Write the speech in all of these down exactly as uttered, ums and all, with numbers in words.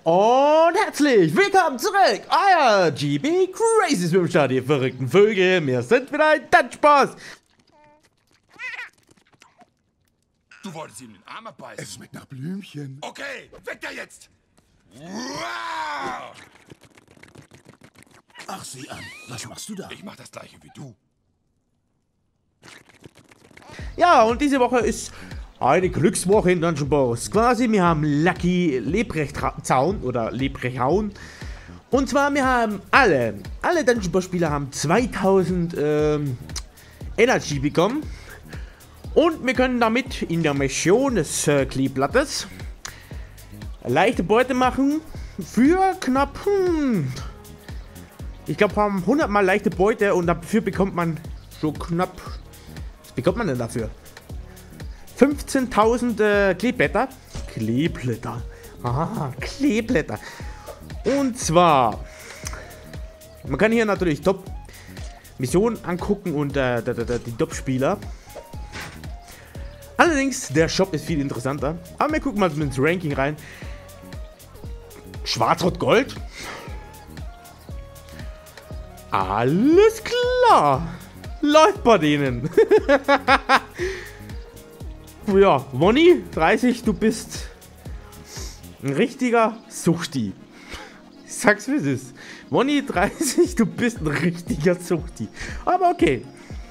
Und herzlich willkommen zurück, euer G B Crazy Swimstart, ihr verrückten Vögel. Wir sind wieder ein Tanzspaß. Du wolltest ihm den Arm abbeißen. Es schmeckt nach Blümchen. Okay, weg da jetzt! Wow! Ach, sieh an. Was machst du da? Ich mach das gleiche wie du. Ja, und diese Woche ist eine Glückswoche in Dungeon Bros. Quasi, wir haben Lucky Lebrechtzaun oder Lebrechthauen. Und zwar, wir haben alle, alle Dungeon Bros Spieler haben zweitausend ähm, Energy bekommen. Und wir können damit in der Mission des äh, Kleeblattes leichte Beute machen für knapp, hm, ich glaube, haben hundert Mal leichte Beute und dafür bekommt man so knapp, was bekommt man denn dafür? fünfzehntausend äh, Kleeblätter. Kleeblätter. Ah, Kleeblätter. Und zwar, man kann hier natürlich Top-Missionen angucken und äh, die Top-Spieler. Allerdings, der Shop ist viel interessanter. Aber wir gucken mal ins Ranking rein. Schwarz-Rot-Gold. Alles klar. Läuft bei denen. Ja, Wonny, dreißig, du bist ein richtiger Suchti. Ich sag's wie es ist. Wonny, dreißig, du bist ein richtiger Suchti. Aber okay.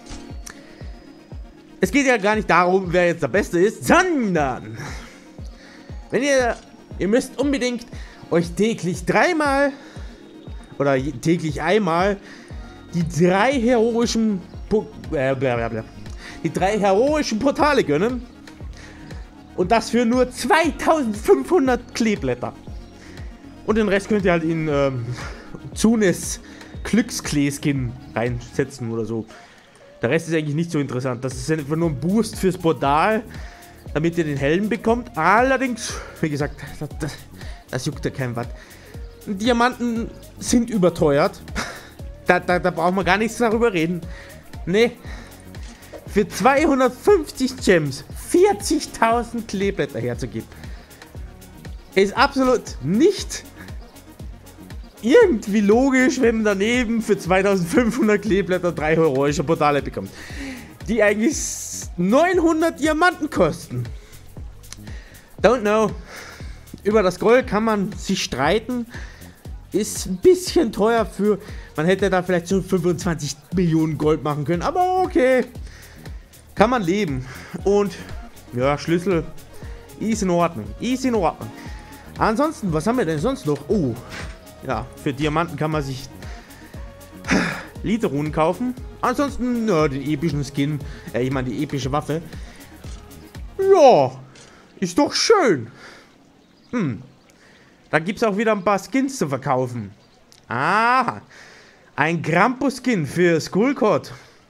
Es geht ja gar nicht darum, wer jetzt der Beste ist, sondern wenn ihr, ihr müsst unbedingt euch täglich dreimal oder täglich einmal die drei heroischen äh, blablabla, die drei heroischen Portale gönnen und das für nur zweitausendfünfhundert Kleeblätter. Und den Rest könnt ihr halt in ähm, Zunes Glücksklee-Skin reinsetzen oder so. Der Rest ist eigentlich nicht so interessant. Das ist einfach nur ein Boost fürs Portal, damit ihr den Helm bekommt. Allerdings, wie gesagt, das, das, das juckt ja kein Watt. Diamanten sind überteuert. Da, da, da braucht man gar nichts darüber reden. Nee. Für zweihundertfünfzig Gems vierzigtausend Kleeblätter herzugeben, ist absolut nicht irgendwie logisch, wenn man daneben für zweitausendfünfhundert Kleeblätter drei heroische Portale bekommt, die eigentlich neunhundert Diamanten kosten. Don't know. Über das Gold kann man sich streiten. Ist ein bisschen teuer für... Man hätte da vielleicht schon fünfundzwanzig Millionen Gold machen können, aber okay. Kann man leben. Und ja, Schlüssel ist in Ordnung. Ist in Ordnung. Ansonsten, was haben wir denn sonst noch? Oh, ja, für Diamanten kann man sich Literrunen kaufen. Ansonsten, ja, den epischen Skin. Äh, ich meine, die epische Waffe. Ja, ist doch schön. Hm. Da gibt es auch wieder ein paar Skins zu verkaufen. Aha. Ein Krampus-Skin für Skullcord.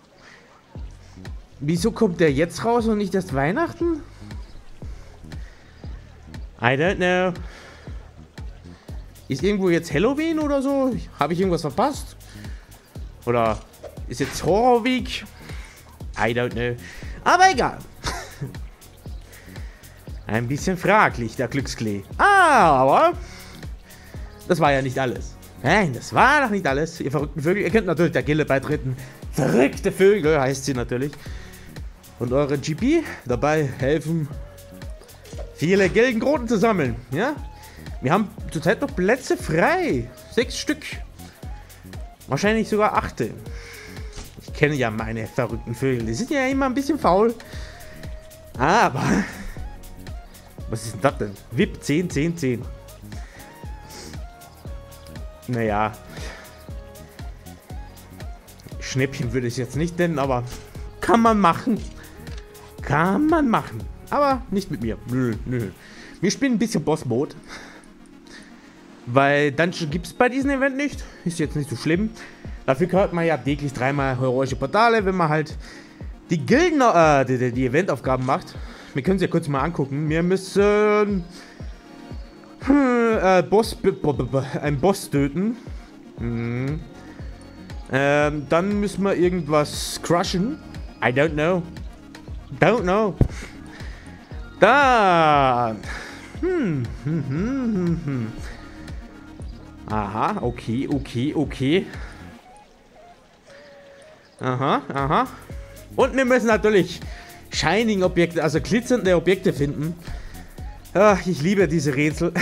Wieso kommt der jetzt raus und nicht erst Weihnachten? I don't know. Ist irgendwo jetzt Halloween oder so? Habe ich irgendwas verpasst? Oder ist jetzt Horror Week? I don't know. Aber egal. Ein bisschen fraglich, der Glücksklee. Aber das war ja nicht alles. Nein, das war noch nicht alles. Ihr verrückten Vögel. Ihr könnt natürlich der Gilde beitreten. Verrückte Vögel heißt sie natürlich. Und eure G P dabei helfen, viele Gildenkronen zu sammeln. Ja? Wir haben zurzeit noch Plätze frei. Sechs Stück. Wahrscheinlich sogar achte. Ich kenne ja meine verrückten Vögel. Die sind ja immer ein bisschen faul. Aber... Was ist denn das denn? V I P zehn, zehn, zehn. Naja. Schnäppchen würde ich es jetzt nicht nennen, aber kann man machen. Kann man machen. Aber nicht mit mir. Nö, nö. Wir spielen ein bisschen Boss-Mode. Weil Dungeon gibt es bei diesem Event nicht. Ist jetzt nicht so schlimm. Dafür hört man ja täglich dreimal heroische Portale, wenn man halt die Gilden, äh, die, die, die Eventaufgaben macht. Wir können es ja kurz mal angucken. Wir müssen hm, äh, Boss, einen Boss töten. Hm. Ähm, dann müssen wir irgendwas crushen. I don't know. Don't know. Dann. Hm, hm, hm, hm, hm. Aha, okay, okay, okay. Aha, aha. Und wir müssen natürlich Shining-Objekte, also glitzernde Objekte finden. Ach, ich liebe diese Rätsel.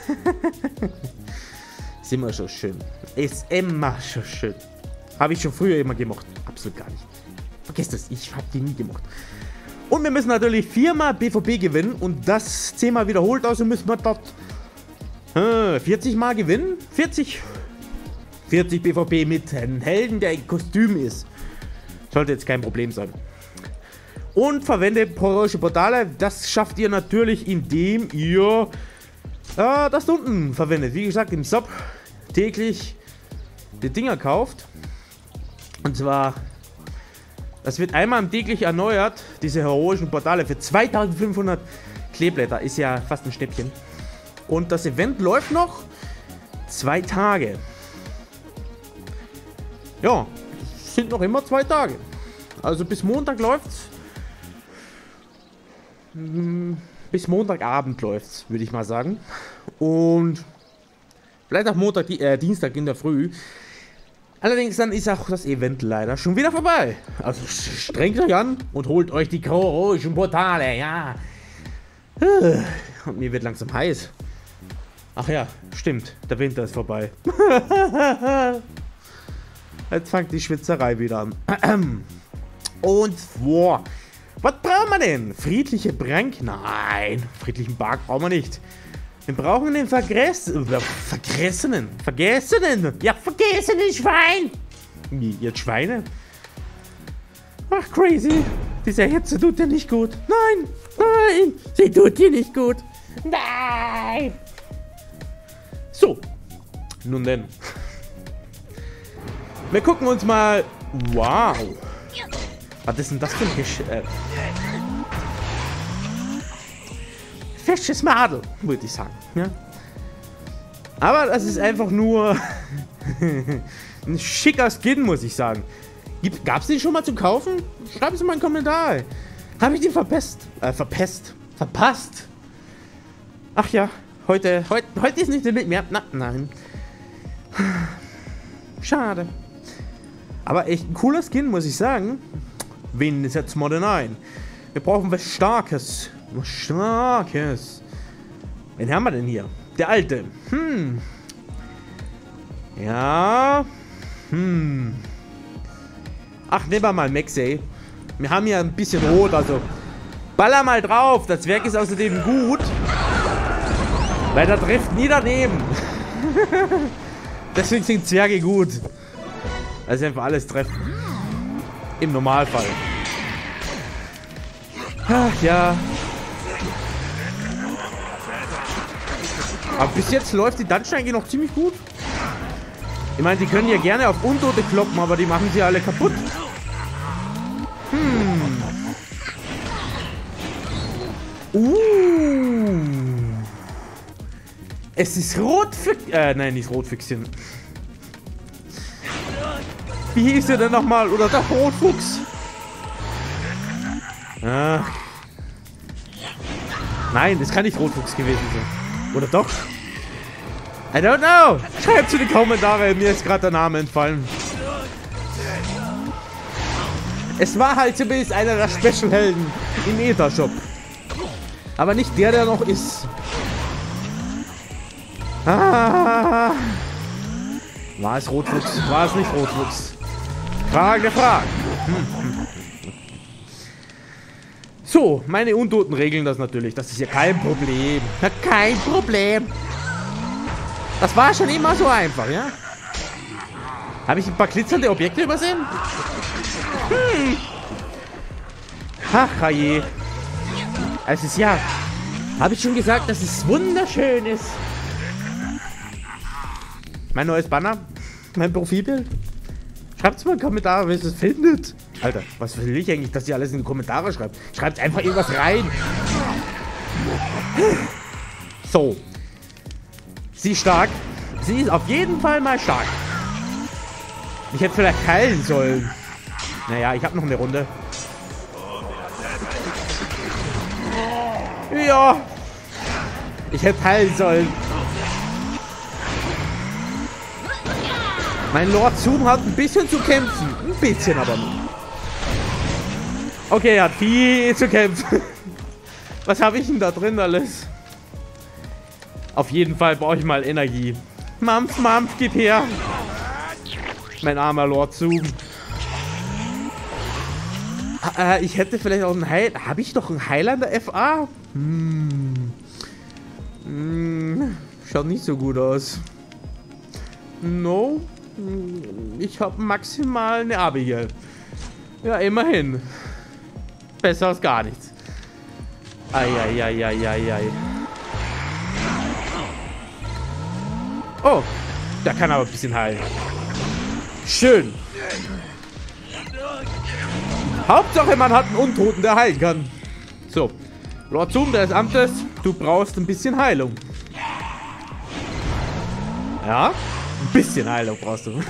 Ist immer schon schön. Ist immer schon schön. Habe ich schon früher immer gemocht. Absolut gar nicht. Vergesst das, ich habe die nie gemocht. Und wir müssen natürlich viermal B V P gewinnen und das zehnmal wiederholt, also müssen wir dort äh, vierzig Mal gewinnen. vierzig. vierzig B V P mit einem Helden, der ein Kostüm ist. Sollte jetzt kein Problem sein. Und verwendet heroische Portale. Das schafft ihr natürlich, indem ihr äh, das da unten verwendet. Wie gesagt, im Shop täglich die Dinger kauft. Und zwar, das wird einmal täglich erneuert, diese heroischen Portale für zweitausendfünfhundert Kleeblätter. Ist ja fast ein Schnäppchen. Und das Event läuft noch zwei Tage. Ja, sind noch immer zwei Tage. Also bis Montag läuft's. Bis Montagabend läuft's, würde ich mal sagen. Und vielleicht auch Montag, äh, Dienstag in der Früh. Allerdings dann ist auch das Event leider schon wieder vorbei. Also strengt euch an und holt euch die heroischen Portale, ja. Und mir wird langsam heiß. Ach ja, stimmt, der Winter ist vorbei. Jetzt fängt die Schwitzerei wieder an. Und boah, was brauchen wir denn? Friedliche Brank? Nein, friedlichen Bark brauchen wir nicht. Wir brauchen den Vergress Vergressenen. Vergessenen. Ja, vergessenen Schwein. Wie, jetzt Schweine? Ach, crazy. Diese Hitze tut dir nicht gut. Nein, nein, sie tut dir nicht gut. Nein. So, nun denn. Wir gucken uns mal... Wow. Was ist denn das für ein Gesch... Äh, fesches Madel, würde ich sagen. Ja? Aber das ist einfach nur... ein schicker Skin, muss ich sagen. Gab es den schon mal zu kaufen? Schreibt es mal in den Kommentar. Habe ich den verpest? Äh, verpest? Verpasst? Ach ja, heute, heute, heute ist nicht der Limit mehr. Na, nein. Schade. Aber echt ein cooler Skin, muss ich sagen. Wen setzt man denn ein? Wir brauchen was Starkes. Was Starkes. Wen haben wir denn hier? Der Alte. Hm. Ja. Hm. Ach, nehmen wir mal Maxey. Wir haben hier ein bisschen Rot, also baller mal drauf. Das Werk ist außerdem gut. Weil da trifft nie daneben. Deswegen sind Zwerge gut. Also einfach alles treffen. Im Normalfall. Ach ja. Aber bis jetzt läuft die Dungeon eigentlich noch ziemlich gut. Ich meine, die können ja gerne auf Untote kloppen, aber die machen sie alle kaputt. Hm. Uh. Es ist Rotfüchschen. Äh, nein, nicht Rotfüchschen. Wie hieß der denn nochmal? Oder der Rotfuchs? Ah. Nein, das kann nicht Rotfuchs gewesen sein. Oder doch? I don't know. Schreibt in die Kommentare, mir ist gerade der Name entfallen. Es war halt zumindest einer der Special-Helden im Ether-Shop. Aber nicht der, der noch ist. Ah. War es Rotfuchs? War es nicht Rotfuchs? Frage, Frage. Hm. So, meine Untoten regeln das natürlich. Das ist ja kein Problem. Ja, kein Problem. Das war schon immer so einfach, ja? Habe ich ein paar glitzernde Objekte übersehen? Hm. Ach, je. Es ist ja... Habe ich schon gesagt, dass es wunderschön ist. Mein neues Banner. Mein Profilbild. Schreibt es mal in die Kommentare, wie ihr es findet. Alter, was will ich eigentlich, dass ihr alles in die Kommentare schreibt? Schreibt einfach irgendwas rein. So. Sie ist stark. Sie ist auf jeden Fall mal stark. Ich hätte vielleicht heilen sollen. Naja, ich habe noch eine Runde. Ja. Ich hätte heilen sollen. Mein Lord Zoom hat ein bisschen zu kämpfen. Ein bisschen aber nur. Okay, er hat viel zu kämpfen. Was habe ich denn da drin alles? Auf jeden Fall brauche ich mal Energie. Mampf, Mampf, gib her. Mein armer Lord Zoom. Äh, ich hätte vielleicht auch einen Heil... Habe ich doch einen Highlander F A? Hm. Hm. Schaut nicht so gut aus. No. Ich habe maximal eine Abigail. Ja, immerhin. Besser als gar nichts. Eieieiei. Oh, da kann aber ein bisschen heilen. Schön. Hauptsache, man hat einen Untoten, der heilen kann. So, Lord Zoom des Amtes, du brauchst ein bisschen Heilung. Ja, ein bisschen Heilung brauchst du.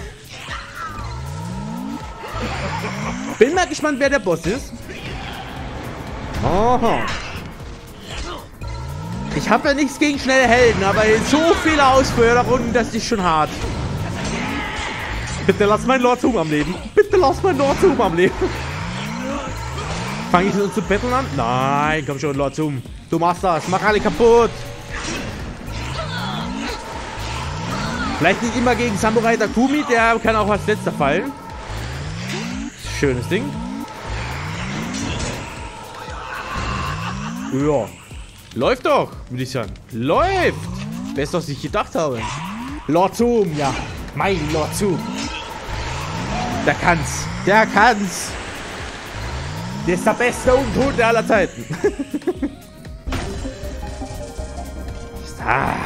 Bin mal gespannt, wer der Boss ist. Aha. Ich habe ja nichts gegen schnelle Helden, aber so viele Ausführungen, das ist schon hart. Bitte lass meinen Lord Zoom am Leben. Bitte lass meinen Lord Zoom am Leben. Fange ich uns zu betteln an? Nein, komm schon, Lord Zoom. Du machst das. Mach alle kaputt. Vielleicht nicht immer gegen Samurai Takumi, der kann auch als letzter fallen. Schönes Ding. Ja. Läuft doch, würde ich sagen. Läuft. Besser, als ich gedacht habe. Lord Zoom, ja. Mein Lord Zoom. Der kann's. Der kann's. Der ist der beste Untote aller Zeiten. ah.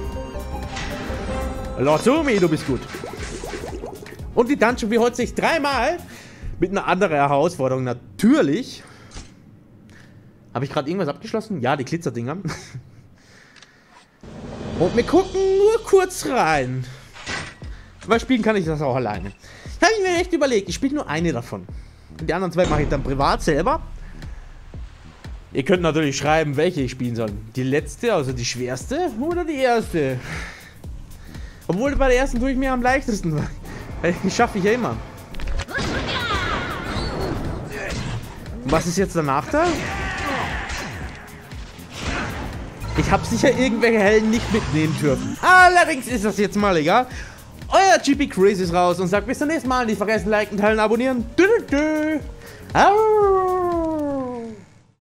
Lord Zoomi, du bist gut. Und die Dungeon wiederholt sich dreimal mit einer anderen Herausforderung. Natürlich. Habe ich gerade irgendwas abgeschlossen? Ja, die Glitzerdinger. Und wir gucken nur kurz rein. Weil spielen kann ich das auch alleine. Habe ich mir echt überlegt. Ich spiele nur eine davon. Und die anderen zwei mache ich dann privat selber. Ihr könnt natürlich schreiben, welche ich spielen soll. Die letzte, also die schwerste, oder die erste. Obwohl bei der ersten tue ich mir am leichtesten. Die schaffe ich ja immer. Und was ist jetzt der Nachteil? Ich habe sicher irgendwelche Helden nicht mitnehmen dürfen. Allerdings ist das jetzt mal egal. Euer G P Crazy ist raus und sagt bis zum nächsten Mal. Nicht vergessen, liken, teilen, abonnieren. Dü -dü -dü. Au.